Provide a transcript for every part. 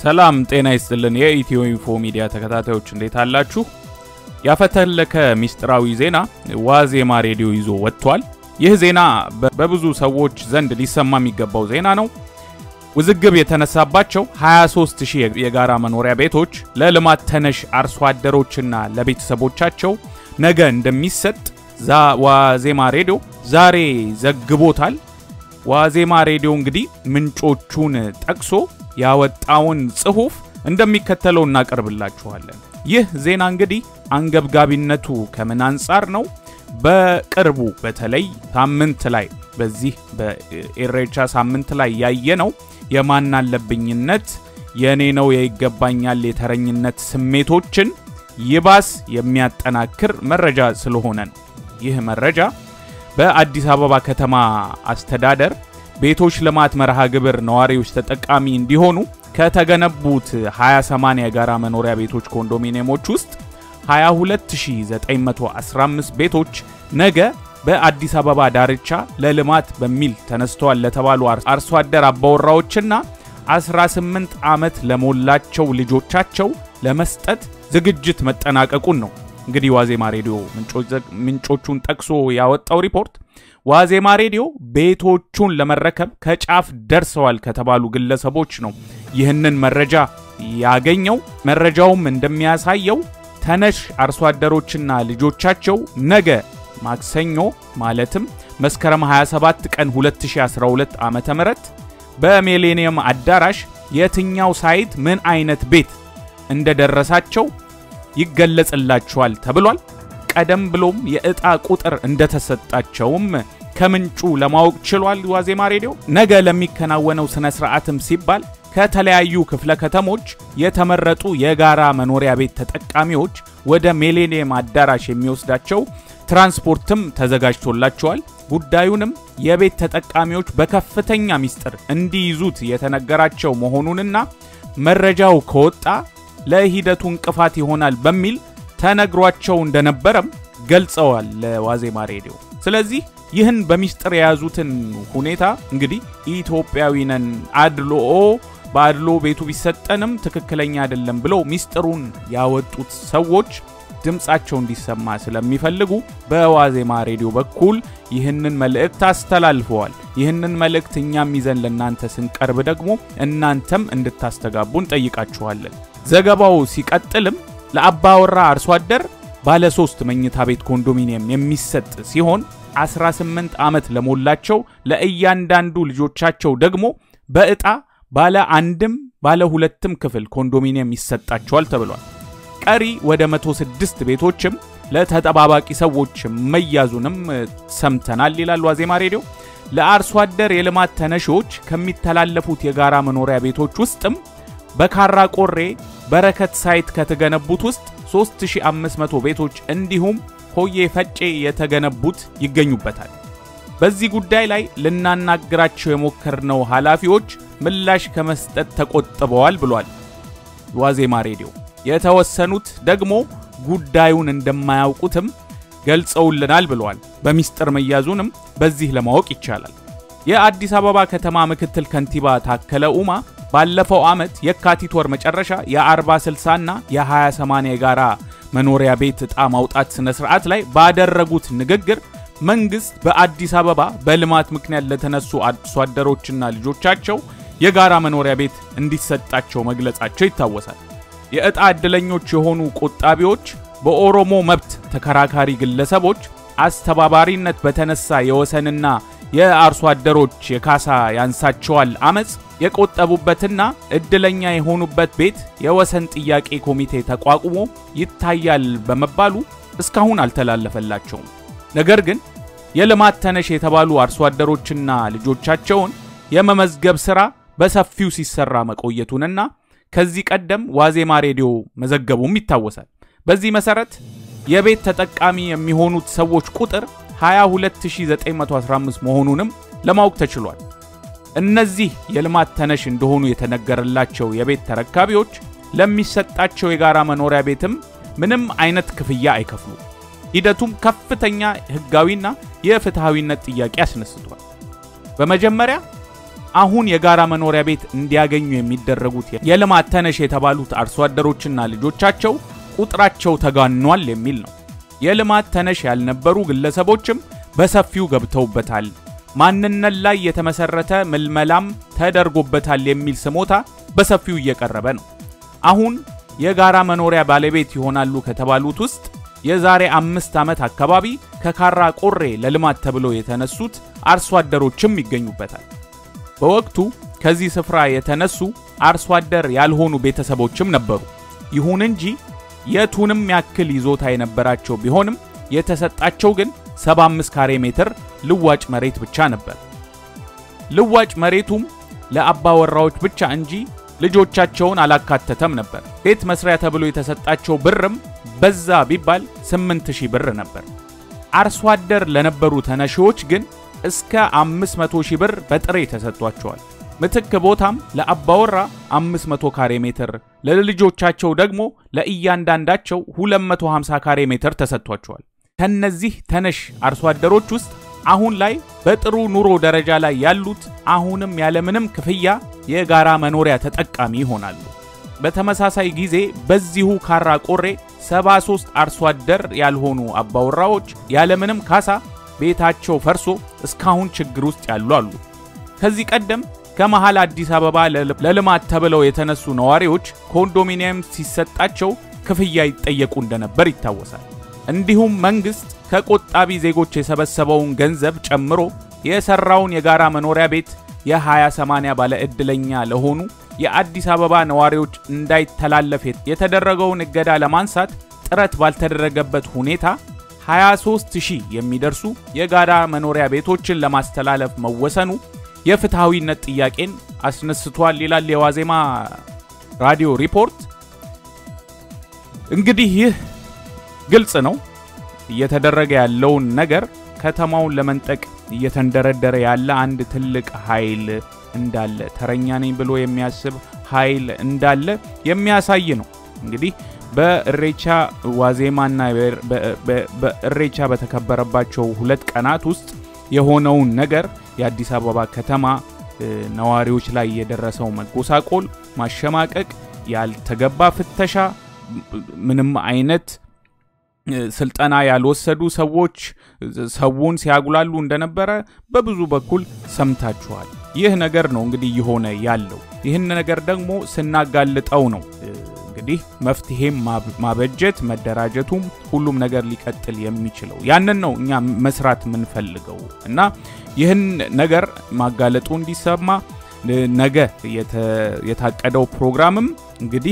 ሰላም ጤና ይስጥልን የኢትዮኢንፎ ሚዲያ ተከታታዮች እንዴት አላችሁ? ያፈተለከ ሚስጥራዊ ዜና ዋዜማ ሬዲዮ ይዞ ወጥቷል። ይህ ዜና በብዙ ሰዎች ዘንድ ሊሰማ የሚገባው ዜና ነው። ውዝግብ የተነሳባቸው 23000 የጋራ መኖሪያ ቤቶች ለልማት ተነሽ አርሶ አደሮችና ለቤተሰቦቻቸው ነገ እንደሚሰጥ ዋዜማ ሬዲዮ ዛሬ ዘግቦታል። ዋዜማ ሬዲዮ እንግዲህ ምንጮቹን ጠቅሶ ያወጣውን ጽሁፍ እንደሚከተለው እናቀርብላችኋለን። ይህ ዜና እንግዲህ አንገብጋቢነቱ ከምን አንፃር ነው? በቅርቡ በተለይ ሳምንት ላይ በዚህ በኢሬቻ ሳምንት ላይ ያየነው የማናለብኝነት የኔ ነው የይገባኛል የተረኝነት ስሜቶችን ይባስ የሚያጠናክር መረጃ ስለሆነ ነው። ይህ መረጃ በአዲስ አበባ ከተማ አስተዳደር ቤቶች ልማት መርሃ ግብር ነዋሪዎች ተጠቃሚ እንዲሆኑ ከተገነቡት 28 የጋራ መኖሪያ ቤቶች ኮንዶሚኒየሞች ውስጥ 22915 ቤቶች ነገ በአዲስ አበባ ዳርቻ ለልማት በሚል ተነስተዋል ለተባሉ አርሶ አደር አባወራዎችና 18 ዓመት ለሞላቸው ልጆቻቸው ለመስጠት ዝግጅት መጠናቀቁን ነው። እንግዲህ ዋዜማ ሬዲዮ ምንጮቹን ጠቅሶ ያወጣው ሪፖርት ዋዜማ ሬዲዮ ቤቶቹን ለመረከብ ከጫፍ ደርሰዋል ከተባሉ ግለሰቦች ነው ይህንን መረጃ ያገኘው። መረጃውም እንደሚያሳየው ተነሽ አርሶ አደሮችና ልጆቻቸው ነገ ማክሰኞ ማለትም መስከረም 27 ቀን 2012 ዓመተ ምህረት በሚሌኒየም አዳራሽ የትኛው ሳይት ምን አይነት ቤት እንደደረሳቸው ይገለጽላቸዋል ተብሏል። ቀደም ብሎም የእጣ ቁጥር እንደተሰጣቸውም ከምንጩ ለማወቅ ችሏል። ዋዜማ ሬዲዮ ነገ ለሚከናወነው ስነ ስርዓትም ሲባል ከተለያዩ ክፍለ ከተሞች የተመረጡ የጋራ መኖሪያ ቤት ተጠቃሚዎች ወደ ሚሌኒየም አዳራሽ የሚወስዳቸው ትራንስፖርትም ተዘጋጅቶላቸዋል። ጉዳዩንም የቤት ተጠቃሚዎች በከፍተኛ ሚስጥር እንዲይዙት የተነገራቸው መሆኑንና መረጃው ከወጣ ለሂደቱ እንቅፋት ይሆናል በሚል ተነግሯቸው እንደነበረም ገልጸዋል ለዋዜማ ሬዲዮ። ስለዚህ ይህን በሚስጥር የያዙትን ሁኔታ እንግዲህ ኢትዮጵያዊነን ባድሎ ቤቱ ቢሰጠንም ትክክለኛ አይደለም ብለው ሚስጥሩን ያወጡት ሰዎች ድምጻቸው እንዲሰማ ስለሚፈልጉ በዋዜማ ሬዲዮ በኩል ይህንን መልእክት አስተላልፈዋል። ይህንን መልእክት እኛም ይዘን ለናንተ ስንቀርብ ደግሞ እናንተም እንድታስተጋቡን ጠይቃችኋለን። ዘገባው ሲቀጥልም ለአባወራ አርሶ አደር ባለ 3 መኝታ ቤት ኮንዶሚኒየም የሚሰጥ ሲሆን 18 ዓመት ለሞላቸው ለእያንዳንዱ ልጆቻቸው ደግሞ በእጣ ባለ 1ም ባለ 2ም ክፍል ኮንዶሚኒየም ይሰጣቸዋል ተብሏል። ቀሪ ወደ 106 ቤቶችም ለተጠባባቂ ሰዎች መያዙንም ሰምተናል ይላል ዋዜማ ሬዲዮ። ለአርሶ አደር የልማት ተነሺዎች ከሚተላለፉት የጋራ መኖሪያ ቤቶች ውስጥም በካራ ቆሬ በረከት ሳይት ከተገነቡት ውስጥ 3500 ቤቶች እንዲሁም ሆዬ ፈጬ የተገነቡት ይገኙበታል። በዚህ ጉዳይ ላይ ልናናግራቸው የሞከርነው ኃላፊዎች ምላሽ ከመስጠት ተቆጥበዋል ብሏል ዋዜማ ሬዲዮ። የተወሰኑት ደግሞ ጉዳዩን እንደማያውቁትም ገልጸውልናል ብሏል። በሚስጥር መያዙንም በዚህ ለማወቅ ይቻላል። የአዲስ አበባ ከተማ ምክትል ከንቲባ ታከለ ኡማ ባለፈው ዓመት የካቲት ወር መጨረሻ የ40/60 እና የ20/80 የጋራ መኖሪያ ቤት ዕጣ ማውጣት ስነ ስርዓት ላይ ባደረጉት ንግግር መንግስት በአዲስ አበባ በልማት ምክንያት ለተነሱ አርሶ አደሮችና ልጆቻቸው የጋራ መኖሪያ ቤት እንዲሰጣቸው መግለጻቸው ይታወሳል። የዕጣ ዕድለኞች የሆኑ ቆጣቢዎች በኦሮሞ መብት ተከራካሪ ግለሰቦች አስተባባሪነት በተነሳ የወሰንና የአርሶ አደሮች የካሳ ያንሳቸዋል አመጽ የቆጠቡበትና ዕድለኛ የሆኑበት ቤት የወሰን ጥያቄ ኮሚቴ ተቋቁሞ ይታያል በመባሉ እስካሁን አልተላለፈላቸውም። ነገር ግን የልማት ተነሽ የተባሉ አርሶ አደሮችና ልጆቻቸውን የመመዝገብ ሥራ በሰፊው ሲሰራ መቆየቱንና ከዚህ ቀደም ዋዜማ ሬዲዮ መዘገቡም ይታወሳል። በዚህ መሰረት የቤት ተጠቃሚ የሚሆኑት ሰዎች ቁጥር 22915 መሆኑንም ለማወቅ ተችሏል። እነዚህ የልማት ተነሽ እንደሆኑ የተነገረላቸው የቤት ተረካቢዎች ለሚሰጣቸው የጋራ መኖሪያ ቤትም ምንም አይነት ክፍያ አይከፍሉ። ሂደቱም ከፍተኛ ህጋዊና የፍትሃዊነት ጥያቄ አስነስቷል። በመጀመሪያ አሁን የጋራ መኖሪያ ቤት እንዲያገኙ የሚደረጉት የልማት ተነሽ የተባሉት አርሶ አደሮችና ልጆቻቸው ቁጥራቸው ተጋኗል የሚል ነው። የልማት ተነሽ ያልነበሩ ግለሰቦችም በሰፊው ገብተውበታል። ማንነት ላይ የተመሰረተ ምልመላም ተደርጎበታል የሚል ስሞታ በሰፊው እየቀረበ ነው። አሁን የጋራ መኖሪያ ባለቤት ይሆናሉ ከተባሉት ውስጥ የዛሬ 5 ዓመት አካባቢ ከካራ ቆሬ ለልማት ተብሎ የተነሱት አርሶ አደሮችም ይገኙበታል። በወቅቱ ከዚህ ስፍራ የተነሱ አርሶ አደር ያልሆኑ ቤተሰቦችም ነበሩ። ይሁን እንጂ የቱንም ያክል ይዞታ የነበራቸው ቢሆንም የተሰጣቸው ግን 75 ካሬ ሜትር ልዋጭ መሬት ብቻ ነበር። ልዋጭ መሬቱም ለአባወራዎች ብቻ እንጂ ልጆቻቸውን አላካተተም ነበር። ቤት መስሪያ ተብሎ የተሰጣቸው ብርም በዛ ቢባል 8000 ብር ነበር። አርሶ አደር ለነበሩ ተነሺዎች ግን እስከ 500,000 ብር በጥሬ ተሰጥቷቸዋል። ምትክ ቦታም ለአባወራ 500 ካሬ ሜትር ለልጆቻቸው ደግሞ ለእያንዳንዳቸው 250 ካሬ ሜትር ተሰጥቷቸዋል። ከነዚህ ተነሽ አርሶ አደሮች ውስጥ አሁን ላይ በጥሩ ኑሮ ደረጃ ላይ ያሉት አሁንም ያለምንም ክፍያ የጋራ መኖሪያ ተጠቃሚ ይሆናሉ። በተመሳሳይ ጊዜ በዚሁ ካራ ቆሬ 73 አርሶ አደር ያልሆኑ አባወራዎች ያለምንም ካሳ ቤታቸው ፈርሶ እስካሁን ችግር ውስጥ ያሉ አሉ። ከዚህ ቀደም ከመሃል አዲስ አበባ ለልማት ተብለው የተነሱ ነዋሪዎች ኮንዶሚነም ሲሰጣቸው ክፍያ ይጠየቁ እንደነበር ይታወሳል። እንዲሁም መንግስት ከቆጣቢ ዜጎች የሰበሰበውን ገንዘብ ጨምሮ የሰራውን የጋራ መኖሪያ ቤት የ20/80 ባለ እድለኛ ለሆኑ የአዲስ አበባ ነዋሪዎች እንዳይተላለፍ የተደረገውን እገዳ ለማንሳት ጥረት ባልተደረገበት ሁኔታ 23000 የሚደርሱ የጋራ መኖሪያ ቤቶችን ለማስተላለፍ መወሰኑ የፍትሃዊነት ጥያቄን አስነስቷል ይላል የዋዜማ ራዲዮ ሪፖርት። እንግዲህ ይህ ግልጽ ነው። እየተደረገ ያለውን ነገር ከተማውን ለመንጠቅ እየተንደረደረ ያለ አንድ ትልቅ ኃይል እንዳለ ተረኛ ነኝ ብሎ የሚያስብ ኃይል እንዳለ የሚያሳይ ነው። እንግዲህ በእሬቻ ዋዜማና በእሬቻ በተከበረባቸው 2 ቀናት ውስጥ የሆነው ነገር የአዲስ አበባ ከተማ ነዋሪዎች ላይ የደረሰው መጎሳቆል፣ ማሸማቀቅ፣ ያልተገባ ፍተሻ፣ ምንም አይነት ስልጣና ያልወሰዱ ሰዎች ሰውን ሲያጉላሉ እንደነበረ በብዙ በኩል ሰምታችኋል። ይህ ነገር ነው እንግዲህ ይሆነ ያለው። ይህን ነገር ደግሞ ስናጋልጠው ነው እንግዲህ መፍትሄም ማበጀት መደራጀቱም ሁሉም ነገር ሊቀጥል የሚችለው። ያንን ነው እኛ መስራት ምንፈልገው እና ይህን ነገር ማጋለጡ እንዲሰማ ነገ የታቀደው ፕሮግራምም እንግዲህ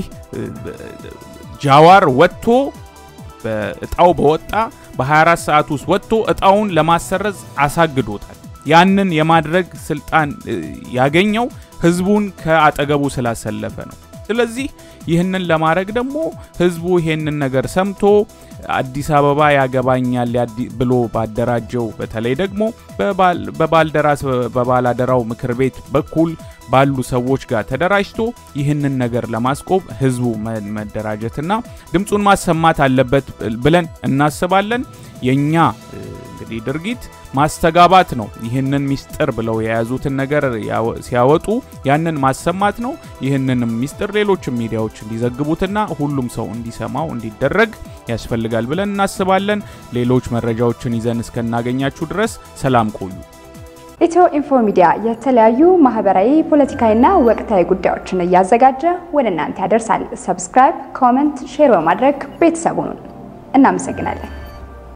ጃዋር ወጥቶ በእጣው በወጣ በ24 ሰዓት ውስጥ ወጥቶ እጣውን ለማሰረዝ አሳግዶታል። ያንን የማድረግ ስልጣን ያገኘው ህዝቡን ከአጠገቡ ስላሰለፈ ነው። ስለዚህ ይህንን ለማድረግ ደግሞ ህዝቡ ይሄንን ነገር ሰምቶ አዲስ አበባ ያገባኛል ብሎ ባደራጀው በተለይ ደግሞ በባልደራስ በባላደራው ምክር ቤት በኩል ባሉ ሰዎች ጋር ተደራጅቶ ይህንን ነገር ለማስቆም ህዝቡ መደራጀትና ድምጹን ማሰማት አለበት ብለን እናስባለን። የኛ እንግዲህ ድርጊት ማስተጋባት ነው። ይህንን ሚስጥር ብለው የያዙትን ነገር ሲያወጡ ያንን ማሰማት ነው። ይህንን ሚስጥር ሌሎች ሚዲያዎች እንዲዘግቡትና ሁሉም ሰው እንዲሰማው እንዲደረግ ያስፈልጋል ብለን እናስባለን። ሌሎች መረጃዎችን ይዘን እስከናገኛችሁ ድረስ ሰላም ቆዩ። EthioInfo Media የተለያዩ ማህበራዊ ፖለቲካዊና ወቅታዊ ጉዳዮችን ያዘጋጀ ወደ እናንተ ያደርሳል። ሰብስክራይብ፣ ኮሜንት፣ ሼር በማድረግ ቤተሰቡን እናመሰግናለን።